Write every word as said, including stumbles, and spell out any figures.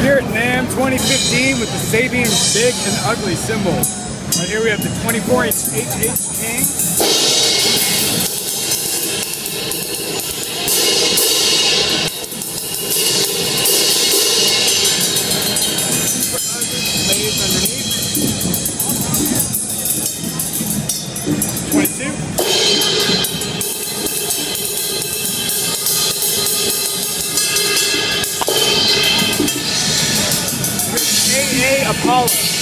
Here at NAMM twenty fifteen with the Sabian Big and Ugly cymbal. Right here we have the twenty-four inch H H King. Super ugly blades underneath. twenty-two. A A Apollo.